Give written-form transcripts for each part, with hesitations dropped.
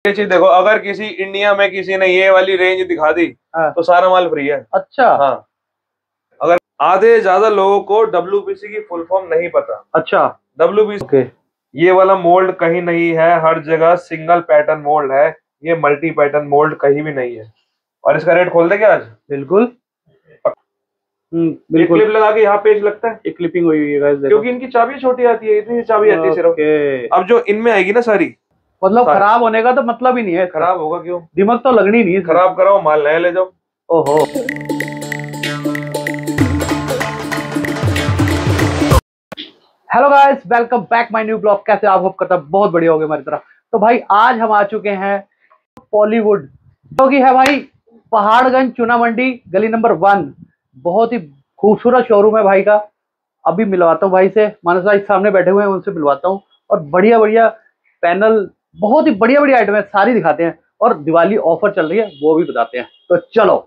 ये चीज देखो, अगर किसी इंडिया में किसी ने ये वाली रेंज दिखा दी तो सारा माल फ्री है। अच्छा। हाँ, अगर आधे ज्यादा लोगों को WBC की फुल फॉर्म नहीं पता। अच्छा। WBC ये वाला मोल्ड कहीं नहीं है, हर जगह सिंगल पैटर्न मोल्ड है, ये मल्टी पैटर्न मोल्ड कहीं भी नहीं है। और इसका रेट खोल दे क्या आज? बिल्कुल। बिल्कुल। क्लिप लगा के यहाँ पेज लगता है, ये क्लिपिंग हुई है गाइस, देखो। क्योंकि इनकी चाबी छोटी आती है, इतनी चाबी आती है सिर्फ। अब जो इनमें आएगी ना सारी, मतलब खराब होने का तो मतलब ही नहीं है। खराब होगा क्यों? दिमाग तो लगनी नहीं है। खराब कराओ, माल नया ले जाओ। ओहो। Hello guys, welcome back my new blog. कैसे आप होप करता बहुत बढ़िया हो गए हमारी तरह। तो भाई आज हम आ चुके हैं पॉलीवुड, जो कि है भाई पहाड़गंज चुना मंडी गली नंबर 1। बहुत ही खूबसूरत शोरूम है भाई का। अभी मिलवाता हूँ भाई से, मानस भाई सामने बैठे हुए हैं, उनसे मिलवाता हूँ। और बढ़िया बढ़िया पैनल, बहुत ही बढ़िया बढ़िया आइटम है, सारी दिखाते हैं। और दिवाली ऑफर चल रही है वो भी बताते हैं। तो चलो।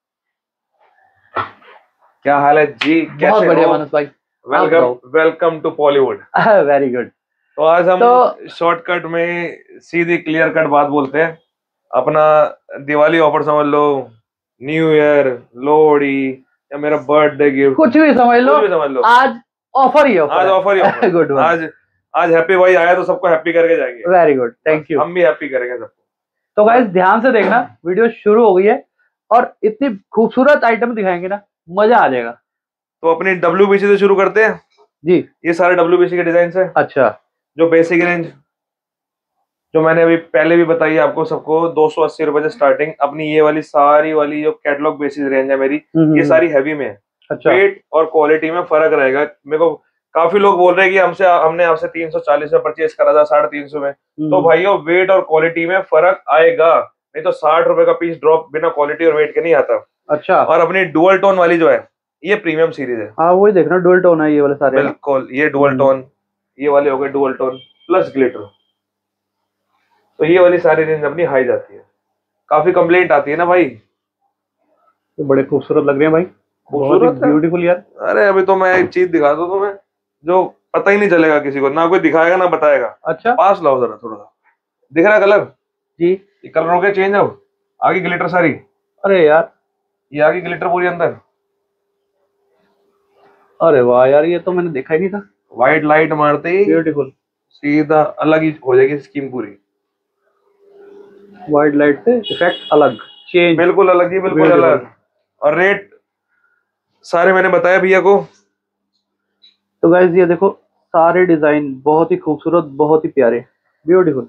क्या हाल है जी? बहुत बढ़िया मानस भाई, welcome to Pollywood. Very good. तो आज हम शॉर्टकट में सीधी क्लियर कट बात बोलते हैं। अपना दिवाली ऑफर समझ लो, न्यू ईयर, लोहड़ी या मेरा बर्थडे गिफ्ट, कुछ भी समझ लो, आज ऑफर ही ऑफर। आज ऑफर ही ऑफर। गुड। आज हैप्पी भाई आया तो सबको हैप्पी करके जाएंगे। Very good, thank you. हम भी हैप्पी करेंगे सबको। तो गाइस ध्यान से देखना, वीडियो शुरू हो गई है और इतनी खूबसूरत आइटम दिखाएंगे ना, मजा आ जाएगा। तो अपनी WBC से शुरू करते हैं जी। ये सारे WBC के डिजाइन है। अच्छा। जो बेसिक रेंज जो मैंने अभी पहले भी बताई आपको सबको, 280 रुपए से स्टार्टिंग। अपनी ये वाली सारी वाली जो कैटलॉग बेसिस रेंज है मेरी, ये सारी हैवी में है। अच्छा। वेट और क्वालिटी में फर्क रहेगा। मेरे को काफी लोग बोल रहे हैं कि हमने आपसे 340 में परचेज करा था 350 में। तो भाइयों वेट और क्वालिटी में फर्क आएगा, नहीं तो 60 रुपए का पीस ड्रॉप बिना क्वालिटी और वेट के नहीं आता। अच्छा। और अपनी डुअल टोन वाली जो है ये प्रीमियम सीरीज है। हाँ वही देखना, डुअल टोन है ये वाले सारे। बिल्कुल, ये डुअल टोन, ये वाले हो गए डुअल टोन प्लस ग्लिटर। तो ये वाली सारी रेंज अपनी हाई जाती है। काफी कंप्लेंट आती है ना भाई, तो बड़े खूबसूरत लग रहे हैं भाई, खूबसूरत ब्यूटीफुल यार। अरे अभी तो मैं एक चीज दिखा दूं तुम्हें जो पता ही नहीं चलेगा किसी को, ना कोई दिखाएगा ना बताएगा। अच्छा। पास लाओ जरा, थोड़ा सा दिख रहा है कलर जी? ये कलर हो गया चेंज। अब आगे ग्लिटर सारी। अरे यार ये आगे ग्लिटर पूरी अंदर। अरे वाह यार, ये तो मैंने देखा ही नहीं था। व्हाइट लाइट मारते ही ब्यूटीफुल सीधा अलग ही हो जाएगी स्कीम पूरी। व्हाइट लाइट से इफेक्ट अलग, चेंज बिल्कुल अलग ही, बिल्कुल अलग। और रेट सारे मैंने बताया भैया को। तो गाइस ये देखो सारे डिजाइन बहुत ही खूबसूरत, बहुत ही प्यारे, ब्यूटीफुल।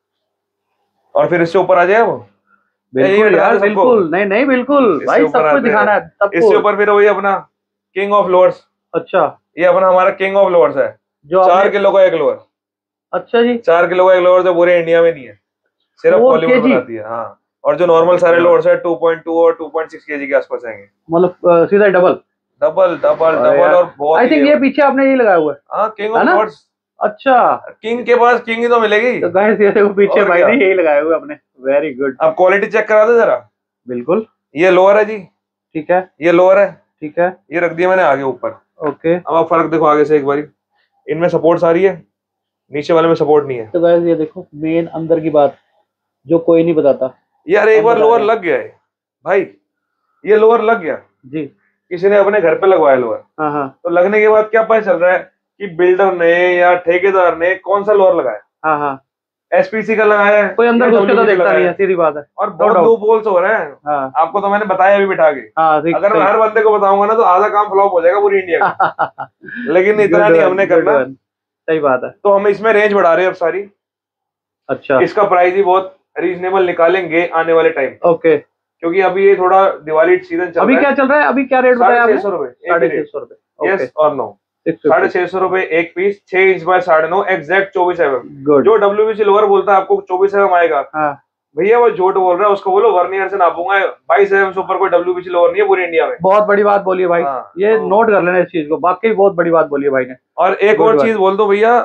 और फिर इससे ऊपर आ जाए वो। बिल्कुल यार, बिल्कुल। नहीं नहीं बिल्कुल भाई, सब कुछ दिखाना है सबको। इससे ऊपर फिर वही अपना किंग ऑफ लोअर्स। अच्छा। ये अपना हमारा किंग ऑफ लोअर्स है, जो 4 किलो का एक लोअर। अच्छा जी। 4 किलो का एक लोअर जो पूरे इंडिया में नहीं है, सिर्फ बॉलीवुड बनाती है। हाँ। और जो नॉर्मल सारे लोअर्स है 2.2 और 2.6 केजी के आसपास आएंगे। मतलब सीधा डबल डबल डबल डबल। और बहुत आई थिंक ये पीछे आपने यही लगाया हुआ है। हाँ, किंग ऑफ लोअर्स। अच्छा। किंग के पास किंग ही तो मिलेगी। तो गाइस ये देखो पीछे भाई ने यही लगाया हुआ अपने। Very good. अब क्वालिटी चेक करा दो जरा। बिल्कुल। ये लोअर है जी, ठीक है। ये लोअर है, ठीक है। ये रख दिया मैंने आगे ऊपर। ओके। अब आप फर्क देखो आगे से एक बारी। इनमें सपोर्ट सारी है, नीचे वाले में सपोर्ट नहीं है। तो गाइस ये देखो मेन अंदर की बात जो कोई नहीं बताता यार। एक बार लोअर लग गया है भाई, ये लोअर लग गया जी, किसी ने अपने घर पे लगवाया लोअर। हाँ। तो लगने के बाद क्या पता चल रहा है कि बिल्डर ने या ठेकेदार ने कौन सा लोअर लगाया। हाँ। SPC का लगाया है, कोई अंदर घुस के तो देखता नहीं है, सीधी बात है। और बहुत लूप होल्स हो रहे हैं। हाँ। आपको तो मैंने बताया अभी बिठा के। हाँ, अगर मैं हर बंदे को बताऊंगा ना तो आधा काम फ्लॉप हो जाएगा पूरी इंडिया का। लेकिन इतना नहीं हमने करना। सही बात है। तो हम इसमें रेंज बढ़ा रहे हैं अब सारी। अच्छा। इसका प्राइस ही बहुत रीजनेबल निकालेंगे आने वाले टाइम। ओके। क्योंकि अभी ये थोड़ा दिवाली सीजन चल रहा है। अभी क्या चल रहा है? अभी क्या रेट बताया आपने? 650 रुपए। 650 रुपए। यस और नो। 650 रुपए एक पीस, 6 इंच बाय 9.5, एग्जैक्ट 24 mm। जो WBC लोअर बोलता है आपको 24 mm आएगा, भैया वो झूठ बोल रहा है। उसको बोलो वर्नियर से नापूंगा, 22 mm से ऊपर कोई WBC लोअर नहीं है पूरी इंडिया में। बहुत बड़ी बात बोली है भाई। ये नोट कर लेना इस चीज को, वाकई बहुत बड़ी बात बोली है भाई ने। और एक और चीज बोल दो भैया,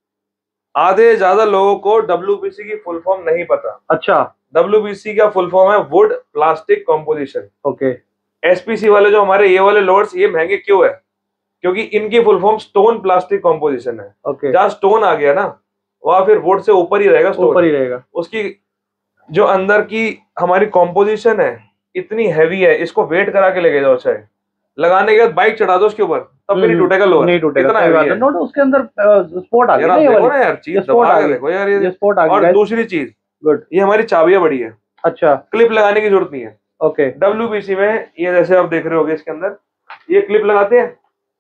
आधे ज्यादा लोगों को WBC की फुल फॉर्म नहीं पता। अच्छा। WBC का फुल फॉर्म है wood plastic composition. Okay. SPC वाले जो हमारे ये वाले लोअर्स ये महंगे क्यों है? क्योंकि इनकी full form stone plastic composition है। ओके। जहाँ स्टोन आ गया ना वहां फिर वुड से ऊपर ही रहेगा, स्टोन ऊपर ही रहेगा। उसकी जो अंदर की हमारी कॉम्पोजिशन है इतनी हैवी है, इसको वेट करा के लेके जाओ, चाहे लगाने के बाद बाइक चढ़ा दो उसके ऊपर तब भी नहीं टूटेगा लोअर, नहीं टूटेगा। इतना सही हैवी बात है। है। नोट उसके अंदर स्पोर्ट आ गया यार ना, आप ये देखो वाली ना यार, चीज स्पोर्ट दबा आ के गई, देखो यार ये स्पोर्ट आ और गई। दूसरी चीज, गुड, ये हमारी चाबियां बड़ी है, अच्छा क्लिप लगाने की जरूरत नहीं है। ओके। WBC में ये जैसे आप देख रहे होगे इसके अंदर ये क्लिप लगाते हैं,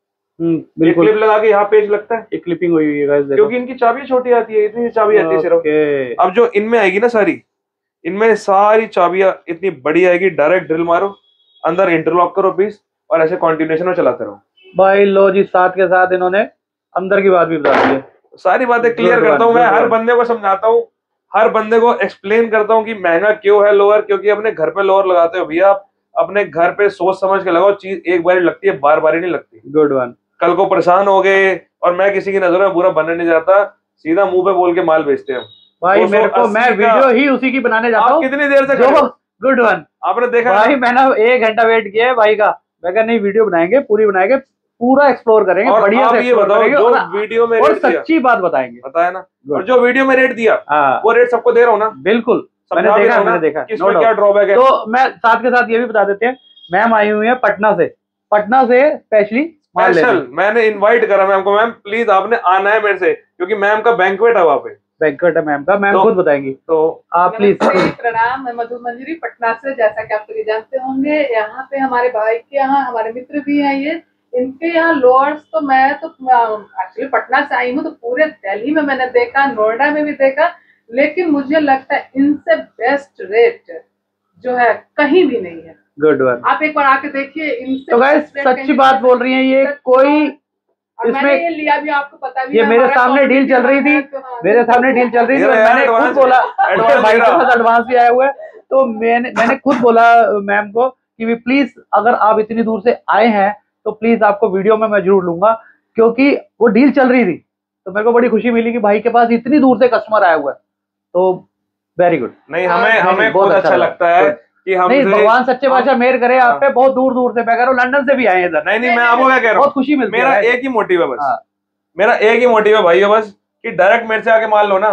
ये बिल्कुल क्लिप लगा के यहाँ पेज लगता है, ये क्लिपिंग हुई है गाइस, देखो क्योंकि इनकी चाबी छोटी आती है, इतनी चाबी आती है सिर्फ। ओके। अब जो इनमें आएगी ना सारी, इनमें सारी चाबियां इतनी बड़ी आएगी, डायरेक्ट ड्रिल मारो अंदर, इंटरलॉक करो पीस और ऐसे कॉन्टिन्यूएशन में चलाते रहो। भाई लो जी, साथ के साथ इन्होंने अंदर की बात भी बता दी है। सारी बातें क्लियर करता हूँ मैं, हर बंदे को समझाता हूँ, हर बंदे को एक्सप्लेन करता हूँ कि महंगा क्यों है लोअर, क्योंकि अपने घर पे लोअर लगाते हो भैया, आप अपने घर पे सोच समझ के लगाओ, चीज एक बार लगती है, बार बार नहीं लगती। Good one. कल को परेशान हो गए, और मैं किसी की नजर में बुरा बनने नहीं जाता, सीधा मुंह पे बोल के माल बेचते हैं भाई। मेरे को, मैं वीडियो ही उसी की बनाने जाता हूँ। कितनी देर से गुड वन, आपने देखा भाई मैंने 1 घंटा वेट किया है भाई का। मैं कहा नहीं, वीडियो बनाएंगे, पूरी बनाएंगे, पूरा एक्सप्लोर करेंगे, और बढ़िया आप से ये बताओ जो वीडियो में और रेट दिया, सच्ची बात बताएंगे, बताया ना, और जो वीडियो में रेट दिया वो रेट सबको दे रहा हूँ ना, बिल्कुल मैंने देखा कि इसमें क्या ड्रॉबैक है। तो मैं साथ के साथ ये भी बता देते हैं, मैम आई हुई है पटना से स्पेशली। मैंने इनवाइट करा मैम को, मैम प्लीज आपने आना है मेरे से, क्योंकि मैम का बैंक्वेट है वहाँ पे, बैंक्वेट है मैम का, मैम खुद बताएंगी, तो आप प्लीज। प्रणाम, मैं मधु मंजरी पटना से, जैसा कि आप सभी जानते होंगे। यहाँ पे हमारे भाई के यहाँ हमारे मित्र भी हैं, ये इनके यहाँ लोअर्स, तो मैं तो एक्चुअली पटना से आई हूँ, तो पूरे दिल्ली में मैंने देखा, नोएडा में भी देखा, लेकिन मुझे लगता है इनसे बेस्ट रेट जो है कहीं भी नहीं है। गुड वन, आप एक बार आके देखिए इनसे। तो गाइस सच्ची बात बोल रही हैं ये, कोई इसमें ये लिया भी, आपको पता भी ये मेरे सामने डील चल रही थी, मेरे सामने डील चल रही थी, मैंने खुद बोला, भाई के साथ एडवांस भी आया हुआ है, तो मैंने खुद बोला मैम को कि प्लीज अगर आप इतनी दूर से आए हैं तो प्लीज आपको वीडियो में मैं जरूर लूंगा, क्योंकि वो डील चल रही थी, तो मेरे को बड़ी खुशी मिली कि भाई के पास इतनी दूर से कस्टमर आया हुआ है, तो वेरी गुड। नहीं हमें बहुत अच्छा लगता है कि हम, नहीं भगवान सच्चे बादशाह मेहर करे आप पे, बहुत दूर दूर से, मैं कह रहा हूँ लंदन से भी आए इधर। नहीं मैं आपको क्या कह रहा हूँ, बहुत खुशी मिलती है। मेरा एक ही मोटिव है बस, मेरा एक ही मोटिव है भाइयों बस, कि डायरेक्ट मेरे से आके माल लो ना,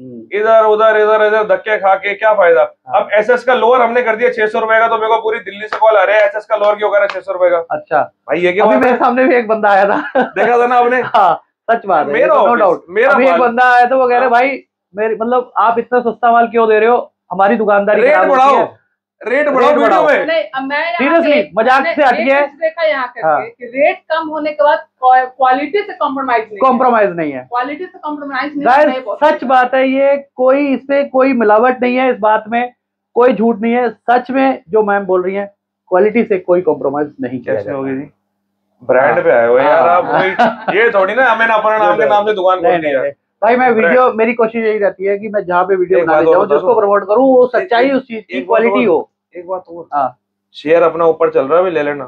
इधर उधर धक्के खा के क्या फायदा। अब SS का लोअर हमने कर दिया 600 रुपए का, तो मेरे को पूरी दिल्ली से कॉल आ रहा है SS का लोअर क्यों कर रहा है 600 रुपए का। अच्छा भाई, ये क्या, मेरे सामने भी एक बंदा आया था देखा था ना आपने। हाँ सच बात है, नो डाउट। अभी एक बंदा आया था, वो कह रहे भाई मेरे मतलब आप इतना सस्ता माल क्यों दे रहे हो, हमारी दुकानदारी रेट बढ़ाओ, रेट बढ़ाओ वीडियो में। सीरियसली मजाक से हटिए, देखा यहाँ करके कि रेट कम होने के बाद क्वालिटी से कॉम्प्रोमाइज नहीं है, क्वालिटी से कॉम्प्रोमाइज नहीं है। सच बात है ये, कोई इसमें कोई मिलावट नहीं है, इस बात में कोई झूठ नहीं है, सच में जो मैम बोल रही है, क्वालिटी से कोई कॉम्प्रोमाइज नहीं किया कैसे होगी जी, ब्रांड पे आए हो यार आप, ये थोड़ी ना हमें अपना नाम के नाम से दुकान खोल दिया भाई। मैं वीडियो, मेरी कोशिश यही रहती है कि मैं जहाँ पे वीडियो बनाने जाऊँ, जिसको प्रमोट करूँ, वो सच्चाई उस चीज की क्वालिटी हो। एक बात और, शेयर अपना ऊपर चल रहा है, ले लेना।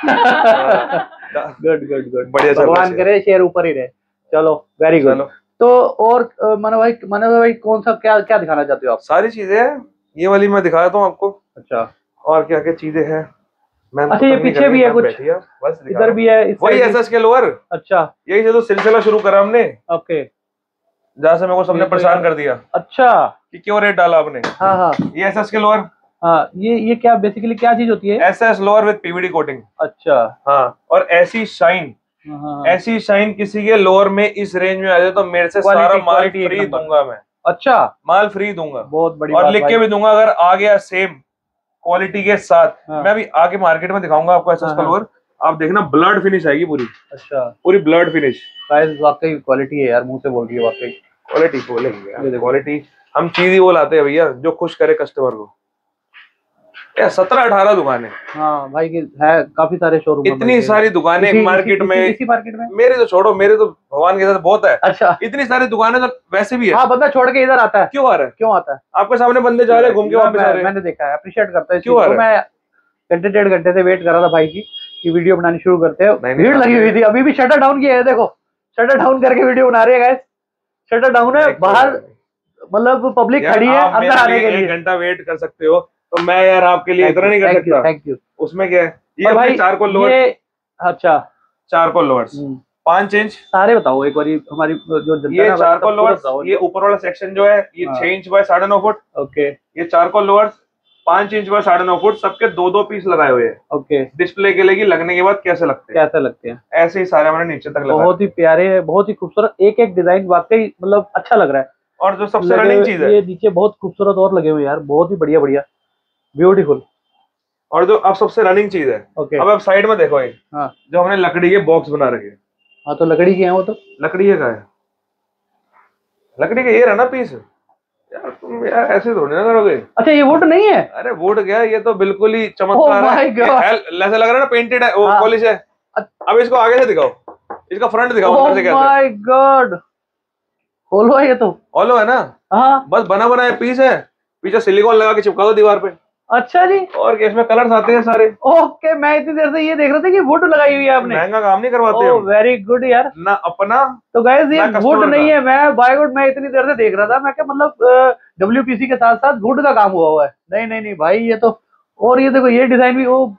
गुड बढ़िया, भगवान करे शेयर ऊपर ही रहे। चलो वेरी गुड। तो और मनोज भाई कौन सा क्या क्या दिखाना चाहते हो आप? सारी चीजें हैं, ये वाली मैं दिखा देता हूँ आपको। अच्छा, और क्या क्या चीजें हैं। अच्छा ये पीछे भी है कुछ, बस इधर भी है, वही SS के लोअर। अच्छा, यही से तो सिलसिला शुरू करा हमने। ओके, जहाँ से मेरे को सबने परेशान कर दिया। अच्छा, कि क्यों रेट डाला आपने। हाँ, ये SS के लोअर। हाँ, ये क्या बेसिकली क्या चीज होती है? SS louver with PVD coating. अच्छा, हाँ, और ऐसी शाइन किसी के लोअर में इस रेंज में आ जाए तो मेरे से सारा माल फ्री दूंगा मैं। अच्छा, माल फ्री दूंगा, बहुत बड़ी और लिख के भी दूंगा, अगर आ गया सेम क्वालिटी के साथ। मैं अभी आगे मार्केट में दिखाऊंगा आपको SS का लोअर, आप देखना ब्लड फिनिश आएगी पूरी। अच्छा, पूरी ब्लड फिनिश। वाकई क्वालिटी है यार, मुंह से बोल रही है, वाकई क्वालिटी बोलेंगे, क्वालिटी हम चीज ही वो लाते हैं भैया जो खुश करे कस्टमर को। 17-18 दुकानें। हाँ भाई है, काफी सारे शोरूम, इतनी सारी दुकानें मार्केट में। इसी मार्केट में मेरे तो छोड़ो, मेरे तो भगवान के साथ बहुत है। अच्छा, इतनी सारी दुकानें तो वैसे भी है। हाँ, बंदा छोड़ के इधर आता है, क्यों आ रहा है, क्यों आता है? आपके सामने बंदे जा रहे हैं घूम के वापस आ रहे हैं, मैंने देखा है, अप्रिशिएट करता है। क्यों आ रहा है? मैं घंटे 1.5 घंटे से वेट कर रहा था भाई की वीडियो बनानी शुरू करते हैं, भीड़ लगी हुई थी, अभी भी शटर डाउन किया है, देखो शटर डाउन करके वीडियो बना रहे हैं गाइस। शटर डाउन है, बाहर मतलब पब्लिक खड़ी है, अंदर आने के लिए 1 घंटा वेट कर सकते हो, तो मैं यार आपके लिए इतना नहीं कर सकता। Thank you. उसमें क्या है, ये भाई चारकोल लोअर। अच्छा, चारकोल लोअर्स, 5 इंच। सारे बताओ एक बार हमारी जो जनता ये है, चारकोल पूरा लोअर्स, बताओ। ये ऊपर वाला सेक्शन जो है ये 6 इंच बाय 9.5 फुट। ओके। ये charcoal louvers 5 inch by 9.5 foot, सबके 2-2 पीस लगाए हुए हैं। ओके। डिस्प्ले के लिए लगने के बाद कैसे लगते हैं, कैसे लगते हैं, ऐसे ही सारे मैंने नीचे तक लगाए। बहुत ही प्यारे है, बहुत ही खूबसूरत, एक एक डिजाइन वाकई मतलब अच्छा लग रहा है। और जो सबसे रनिंग चीज है, ये नीचे बहुत खूबसूरत और लगे हुए यार, बहुत ही बढ़िया बढ़िया, ब्यूटीफुल। और जो अब सबसे रनिंग चीज है, ओके। अब आप साइड में देखो, ये हाँ जो हमने लकड़ी के बॉक्स बना रखे हैं। हाँ, तो लकड़ी की है वो, तो लकड़ी का है, लकड़ी का ये रहा ना पीस। यार तुम यार ऐसे थोड़ी ना करोगे। अच्छा ये वुड नहीं है? अरे वुड क्या, ये तो बिल्कुल ही चमत्कार है। ऐसा लग रहा है ना पेंटेड है, वो पॉलिश है। अब इसको आगे से दिखाओ, इसका फ्रंट दिखाओ अंदर से कैसे। ओह माय गॉड, खोलो है ये तो। ऑलो है ना। हाँ बस बना बनाया पीस है, पीछे सिलिकॉन लगा के चिपका दो दीवार पे। अच्छा जी। और इसमें कलर्स आते हैं सारे। ओके, मैं इतनी देर से ये देख रहा था कि वुड लगाई हुई है आपने। महंगा काम नहीं करवाते ओह हम, वेरी गुड यार। ना अपना तो गाइस ये ना वुड customer नहीं का। है, मैं बाय गुड मैं इतनी देर से देख रहा था, मैं क्या मतलब WPC के साथ साथ वुड का काम हुआ है। नहीं नहीं नहीं भाई, ये तो, और ये देखो ये डिजाइन भी, ओ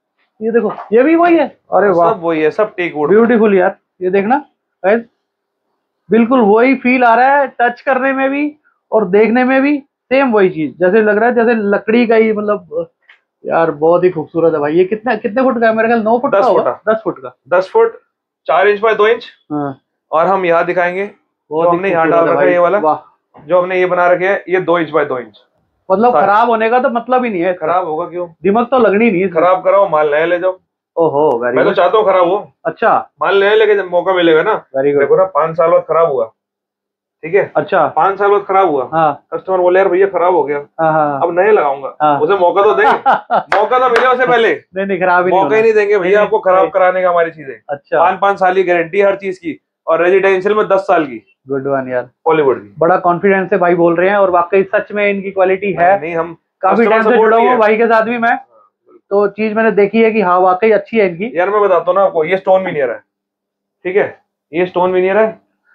ये देखो ये भी वही है। अरे वाह, सब वही है, सब टेक वुड। ब्यूटीफुल यार, ये देखना गाइस, बिल्कुल वही फील आ रहा है, टच करने में भी और देखने में भी सेम वही चीज, जैसे लग रहा है जैसे लकड़ी का ही, मतलब यार बहुत ही खूबसूरत है भाई। ये कितना कितने फुट का है? मेरे ख्याल 9 फुट का होगा। 10 फुट का। 10 फुट 4 इंच बाय 2 इंच। हाँ, और हम यहाँ दिखाएंगे जो हमने यहाँ डाल रखा है, ये वाला जो हमने ये बना रखे है, ये 2 इंच बाय 2 इंच। मतलब खराब होने का तो मतलब ही नहीं है। खराब होगा क्यों, दिमाग तो लगनी नहीं है। खराब कराओ माल नया ले जाओ। ओहो वेरी मैं तो गुड। चाहता हूँ खराब हो। अच्छा, माल नया लेके जब मौका मिलेगा ना। Very good. देखो ना 5 साल बाद खराब हुआ, ठीक है। अच्छा 5 साल बाद खराब हुआ, हाँ कस्टमर बोले यार भैया खराब हो गया, हाँ, अब नए लगाऊंगा। हाँ। उसे मौका तो दे, मौका तो मिले उसे पहले। नहीं नहीं, खराब ही मौका ही नहीं देंगे भैया आपको खराब कराने का, हमारी चीजें। अच्छा 5-5 साल की गारंटी हर चीज की, और रेजिडेंशियल में 10 साल की। गुड वन यार, बॉलीवुड की। बड़ा कॉन्फिडेंस से भाई बोल रहे हैं, और वाकई सच में इनकी क्वालिटी है। नहीं हम काफी टाइम से जुड़ा हूँ भाई के साथ भी मैं, तो चीज मैंने देखी है कि हाँ वाकई अच्छी है इनकी। यार मैं बताता हूँ ना आपको, ये स्टोन विनियर है, ठीक है, ये स्टोन विनियर है।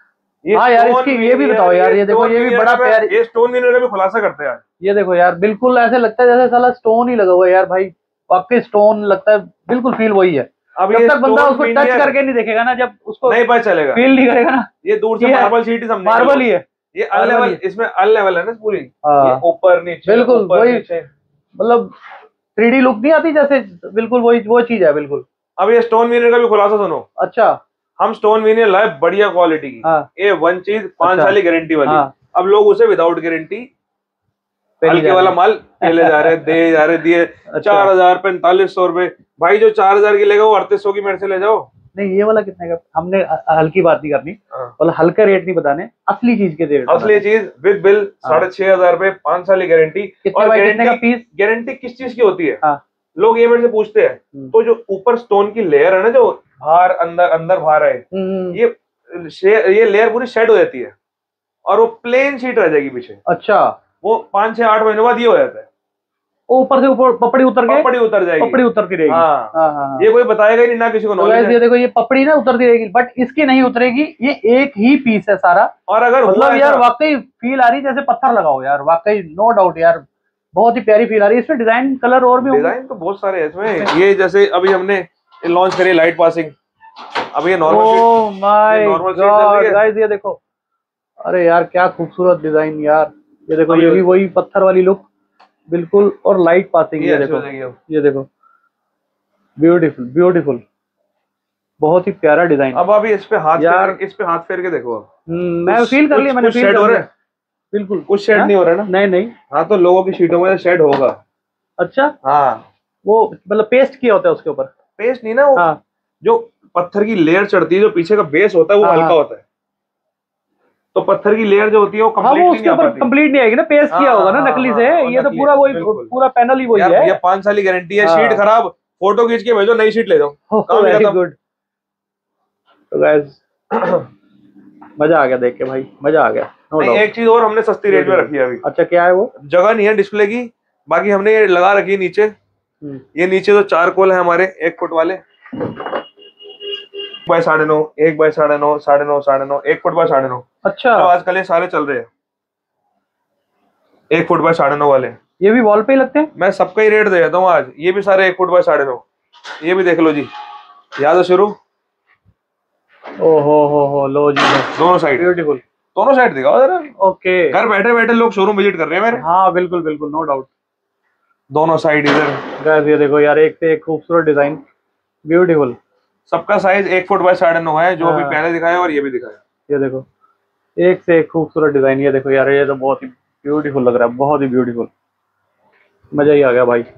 हाँ यार इसकी ये भी बताओ यार, ये देखो ये भी बड़ा प्यार, ये स्टोन विनियर का भी खुलासा करते हैं यार। ये देखो यार, बिल्कुल ऐसे लगता है जैसे साला स्टोन ही लगा हुआ है यार भाई, वाकई स्टोन लगता है, बिल्कुल फील वही है। अब जब ये तक बंदा उसको टच करके नहीं देखेगा ना, जब उसको नहीं पता चलेगा, फील नहीं करेगा ना, ये दूर से मार्बल शीट ही समझेगा। मार्बल ही है ये अनलेवल, इसमें अनलेवल है ना पूरी, ये ऊपर नीचे बिल्कुल वही, मतलब 3D लुक नहीं आती जैसे, बिल्कुल वही वो चीज है बिल्कुल। अब ये स्टोन विनियर का भी खुलासा सुनो। अच्छा, हम स्टोन विनियर लाए बढ़िया क्वालिटी की, ये वन चीज 5 साल की गारंटी वाली। अब लोग उसे विदाउट गारंटी हल्के वाला माल ले जा रहे हैं, दे जा रहे दिए 4000-4500 रुपए। भाई जो 4000 की लेगा वो 3800 की मेरे से ले जाओ। नहीं ये वाला कितने का? हमने हल्की बात नहीं करनी, मतलब हल्का रेट नहीं बताने, असली चीज के रेट। असली चीज विद बिल 6500 रुपए, 5 साल की गारंटी। और गारंटी किस चीज की होती है? लोग ये मेरे से पूछते हैं, तो जो ऊपर स्टोन की लेयर है ना, जो बाहर अंदर बाहर है, ये लेयर पूरी शेड हो जाती है और वो प्लेन शीट रह जाएगी पीछे। अच्छा, वो 5 से 8 महीनों बाद ये हो जाता है, ऊपर से ऊपर पपड़ी उतर के, पपड़ी उतर जाएगी, पपड़ी उतरती रहेगी। हाँ। ये कोई बताएगा ही नहीं ना किसी को नॉलेज है। ये देखो ये पपड़ी ना उतरती रहेगी, बट इसकी नहीं उतरेगी, ये एक ही पीस है सारा। और अगर मतलब यार वाकई फील आ रही जैसे पत्थर लगाओ यार, वाकई नो डाउट यार, बहुत ही प्यारी फील आ रही है। इसमें डिजाइन कलर और भी, डिजाइन तो बहुत सारे हैं इसमें। ये जैसे अभी हमने लॉन्च करी लाइट पासिंग, अब ये normal, oh my God guys ये देखो, अरे यार क्या खूबसूरत डिजाइन यार, ये देखो ये भी वही पत्थर वाली लुक बिल्कुल, और लाइट पासिंग। ये देखो ब्यूटीफुल ब्यूटीफुल, बहुत ही प्यारा डिजाइन। अब अभी इस पे हाथ फेर के देखो। मैं फील कर लिया, मैंने फील कर लिया। बिल्कुल कुछ शेड नहीं हो रहा है ना? नहीं। हाँ तो लोगों की शीटों में शेड होगा। अच्छा हाँ, वो मतलब पेस्ट किया होता है उसके ऊपर? पेस्ट नहीं ना, वो जो पत्थर की लेयर चढ़ती है, जो पीछे का बेस होता है वो हल्का होता है, तो पत्थर की लेयर जो होती है वो कंप्लीट नहीं आएगी ना, पेस्ट किया होगा ना नकली से। ये तो पूरा वही, पूरा पैनल ही वही है। ये 5 साल की गारंटी है। शीट खराब, फोटो खींच के भेजो, नई शीट ले जाओ। Very good. तो गाइस मजा आ गया देख के भाई, मजा आ गया। एक चीज और हमने सस्ती रेट में रखी है अभी। अच्छा क्या है वो? जगह नहीं है डिस्प्ले की, बाकी हमने ये लगा रखी है नीचे। ये नीचे तो 4 कोल है हमारे 1 फुट वाले, 1 बाय 9.5, 1 बाय 9.5, 9.5, 9.5, 1 फुट बाय 9.5। अच्छा, तो आजकल ये सारे चल रहे हैं 1 फुट बाय 9.5 वाले। ये भी वॉल पे ही लगते हैं? मैं सबका ही रेट दे देता हूँ आज। ये भी सारे 1 फुट बाय 9.5। ये भी देख लो जी, यहाँ से शुरू हो लो जी, दोनों साइड, ब्यूटीफुल। दोनों साइड दिखाओ जरा। ओके, घर बैठे बैठे लोग शोरूम विजिट कर रहे हैं मेरे। हाँ बिल्कुल बिल्कुल, नो डाउट। दोनों साइड इधर। गाइस ये देखो यार, एक से एक खूबसूरत डिजाइन, ब्यूटीफुल। सबका साइज 1 फुट बाय 9.5 है, जो अभी हाँ। पहले दिखाया और ये भी दिखाया। ये देखो, एक से एक खूबसूरत डिजाइन। ये देखो यार, ये तो बहुत ही ब्यूटीफुल लग रहा है, बहुत ही ब्यूटीफुल। मजा ही आ गया भाई।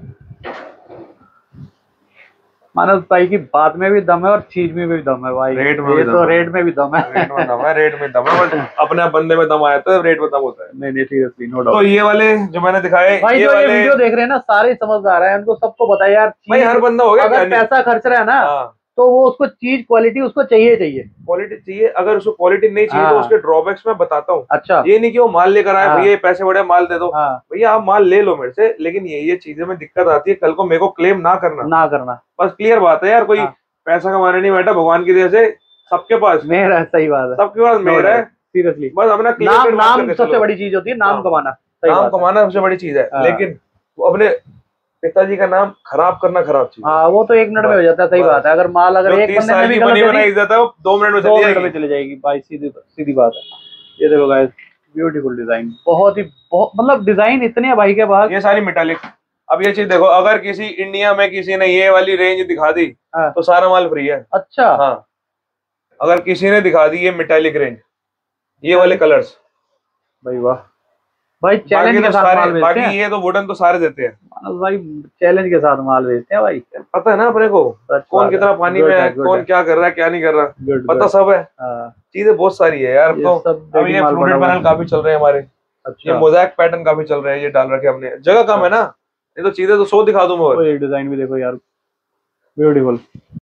मानस भाई की बात में भी दम है और चीज में भी दम है भाई। रेट में ये भी तो दम है। रेट में भी दम है। रेट में दम है, रेट में दम है, बस अपने आप बंदे में दम आया तो रेट में दम होता है। नहीं नहीं, सीरियसली नो तो डाउट। ये वाले जो मैंने दिखाए, भाई ये जो ये वाले वीडियो देख रहे हैं ना, सारे समझदार हैं, उनको सबको पता है यार, भाई हर बंदा हो गया अगर ज्ञानी। पैसा खर्च रहा है ना, हाँ, तो वो उसको चीज क्वालिटी उसको चाहिए चाहिए। क्वालिटी चाहिए। अगर उसको क्वालिटी नहीं चाहिए तो हाँ। उसके ड्रॉबैक्स मैं बताता हूँ। अच्छा। ये नहीं कि वो माल लेकर आए, हाँ। भैया ये पैसे बढ़िया माल दे दो। हाँ। भैया आप माल ले लो मेरे से, लेकिन ये चीजें में दिक्कत आती है, कल को मेरे को क्लेम ना करना। ना करना। बस क्लियर बात है यार, कोई हाँ। पैसा कमाने नहीं बैठा, भगवान की दया से सबके पास मेहर है, सही बात है, सबके पास मेहर है। सीरियसली। बस अपना नाम क्लियर नाम सबसे बड़ी चीज होती है, नाम हाँ। कमाना। सही नाम बात है। कमाना सबसे बड़ी चीज है, हाँ। लेकिन वो अपने पिताजी का नाम खराब करना खराब चीज है। हाँ, वो तो 1 मिनट में हो जाता है। सही बात है। अगर माल अगर जो एक 30 बंदे ने साल भी की गलत बनी दे बनाई दी, इज्जत है, वो 2 मिनट में 2 चली मिनट में जाएगी। चली जाएगी भाई, सीधी सीधी बात है। ये देखो गाइस, ब्यूटीफुल डिजाइन, बहुत ही बहुत, मतलब डिजाइन इतने हैं भाई के पास। ये सारी मेटालिक। अब ये चीज देखो, अगर किसी इंडिया में किसी ने ये वाली रेंज दिखा दी हाँ। तो सारा माल फ्री है। अच्छा। हाँ, अगर किसी ने दिखा दी ये मेटालिक रेंज, ये वाले कलर्स, भाई वाह भाई, बाकी चैलेंज तो के साथ सारे, माल भेजते बाकी हैं ये तो वुडन तो सारे देते हैं। मानस भाई, चैलेंज के साथ माल भेजते हैं भाई। पता है ना अपने को सच कौन बात कितना है। पानी गुड में है, है, गुड कौन है। क्या कर रहा है क्या नहीं कर रहा, गुड पता गुड। सब है। हाँ, चीजें बहुत सारी है यार। ये तो सब अब dating ये माल फ्लूडेड बना हुआ पैनल है। काफी चल रहे हैं हमारे। ये अच्छा। मोज़ैक पैटर्न काफी चल रहे हैं, ये डाल रखे हमने, जगह कम है ना, ये तो चीजें तो 100 दिखा दूं मैं। ओ, ये डिजाइन भी देखो यार, ब्यूटीफुल।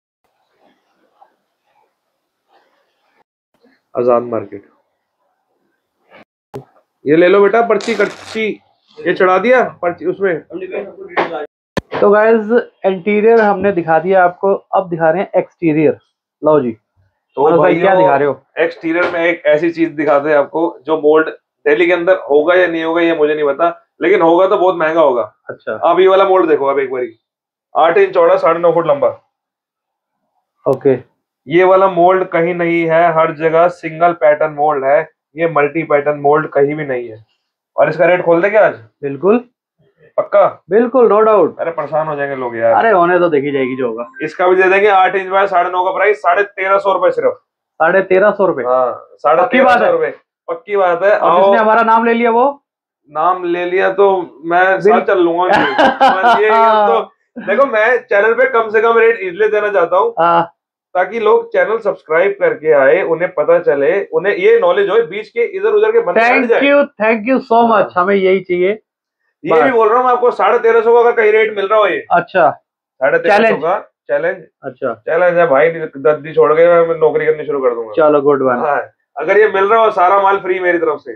आजाद मार्केट, ये ले लो बेटा, पर्ची कच्ची ये चढ़ा दिया पर्ची उसमें। तो गाइस, इंटीरियर हमने दिखा दिया आपको, अब दिखा रहे हैं एक्सटीरियर। लो जी, तो मनोज भाई क्या दिखा रहे हो? एक्सटीरियर में एक ऐसी चीज दिखाते हैं आपको जो मोल्ड दिल्ली के अंदर होगा या नहीं होगा ये मुझे नहीं पता, लेकिन होगा तो बहुत महंगा होगा। अच्छा। आप ये वाला मोल्ड देखो, अब एक बारी 8 इंच चौड़ा 9.5 फुट लंबा। ओके। ये वाला मोल्ड कहीं नहीं है, हर जगह सिंगल पैटर्न मोल्ड है, ये मल्टी पैटर्न मोल्ड कहीं भी नहीं है। और इसका रेट खोल दे क्या आज? बिल्कुल पक्का? बिल्कुल, नो डाउट। अरे परेशान हो जाएंगे लोग यार। अरे होने तो देखी जाएगी जो होगा। इसका भी दे देंगे 8 इंच बाय 9.5 का प्राइस 1350 रुपए सिर्फ। 1350 रुपए? हाँ, पक्की बात 1350 है? रुपए, पक्की बात है। और आओ, जिसने हमारा नाम ले लिया वो नाम ले लिया तो मैं साथ चल लूंगा उनके। ये तो देखो, मैं चैनल पे कम से कम रेट इसलिए देना चाहता हूँ ताकि लोग चैनल सब्सक्राइब करके आए, उन्हें पता चले, उन्हें ये नॉलेज हो, बीच के इधर उधर के बंदे हट जाए। थैंक यू सो मच, हमें यही चाहिए। ये भी बोल रहा हूँ मैं आपको, 1350 का अगर कहीं रेट मिल रहा हो ये। अच्छा, 1350 का चैलेंज। अच्छा चैलेंज है भाई, दद्दी छोड़ के मैं नौकरी करनी शुरू कर दूंगा। चलो, गुड वन। हाँ, अगर ये मिल रहा हो, सारा माल फ्री मेरी तरफ से।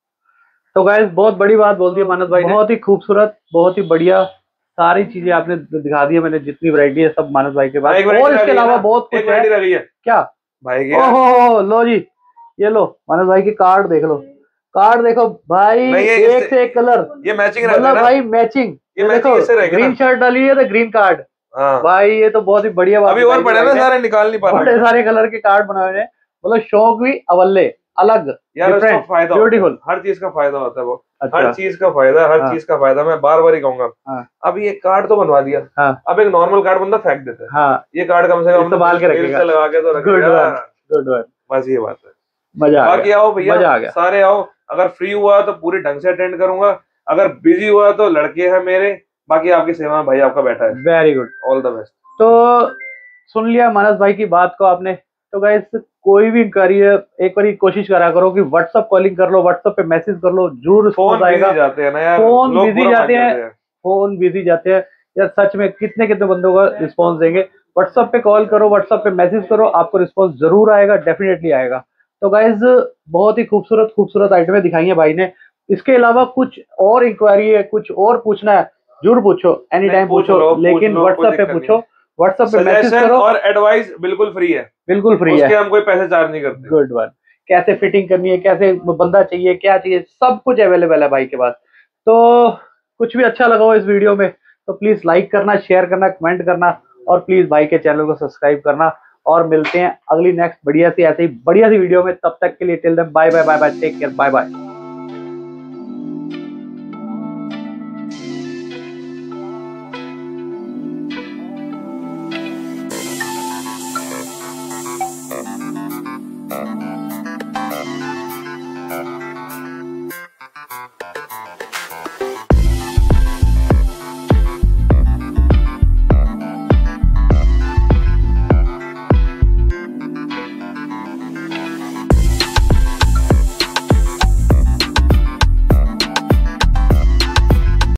तो गाइस, बहुत बड़ी बात बोल दी मानस भाई ने, बहुत ही खूबसूरत, बहुत ही बढ़िया सारी चीजें आपने दिखा दी है। मैंने जितनी वैरायटी है सब मानस भाई के पास, और इसके अलावा बहुत कुछ है। है क्या भाई के? ओहो, लो जी, ये लो मानस भाई की कार्ड देख लो, कार्ड देखो भाई, एक से एक कलर, ये मैचिंग मतलब भाई मैचिंग। ये देखो, ग्रीन शर्ट डाली है तो ग्रीन कार्ड। भाई ये तो बहुत ही बढ़िया बात। अभी और पड़े ना सारे, निकाल नहीं पा रहा, बड़े सारे कलर के कार्ड बनाए हैं, मतलब शौक भी अवल्ले, अलग, डिफरेंट, ब्यूटीफुल। हर चीज का फायदा होता है वो। अच्छा। हर चीज का फायदा, हर चीज का फायदा, मैं बार बार ही कहूंगा। अब ये कार्ड तो बनवा दिया, अब एक नॉर्मल कार्ड बंदा फेंक देता है, ये कार्ड कम से कम संभाल के रखेगा, लगा के तो रखेगा। गुड वन, बस ये बात है। मजा आ गया। बाकी आओ भैया, मजा आ गया। सारे आओ। अगर फ्री हुआ तो पूरे ढंग से अटेंड करूंगा, अगर बिजी हुआ तो लड़के हैं मेरे, बाकी आपकी सेवा में भाई आपका बैठा है। Very good, all the best. तो सुन लिया मानस भाई की बात को आपने। तो गाइस, कोई भी इंक्वायरी है, एक बार कोशिश करा करो कि व्हाट्सएप कॉलिंग कर लो, व्हाट्सएप पे मैसेज कर लो, जरूर रिस्पॉन्स आएगा। जाते हैं ना यार, फोन बिजी जाते हैं, फोन बिजी जाते हैं यार, सच में कितने कितने बंदों का रिस्पॉन्स देंगे। व्हाट्सएप पे कॉल करो, व्हाट्सएप पे मैसेज करो, आपको रिस्पॉन्स जरूर आएगा, डेफिनेटली आएगा। तो गाइज, बहुत ही खूबसूरत खूबसूरत आइटमें दिखाई है भाई ने। इसके अलावा कुछ और इंक्वायरी है, कुछ और पूछना है, जरूर पूछो, एनी टाइम पूछो, लेकिन व्हाट्सएप पे पूछो, व्हाट्सएप पे मैसेज करो। और एडवाइस बिल्कुल फ्री है, बिल्कुल फ्री है, उसके हम कोई पैसे चार्ज नहीं करते। Good one. कैसे फिटिंग करनी है, कैसे बंदा चाहिए, क्या चाहिए, सब कुछ अवेलेबल है भाई के पास। तो कुछ भी अच्छा लगा हो इस वीडियो में तो प्लीज लाइक करना, शेयर करना, कमेंट करना, और प्लीज भाई के चैनल को सब्सक्राइब करना। और मिलते हैं अगली नेक्स्ट बढ़िया सी ऐसे ही बढ़िया सी वीडियो में। तब तक के लिए till then bye bye bye bye, take care, bye bye.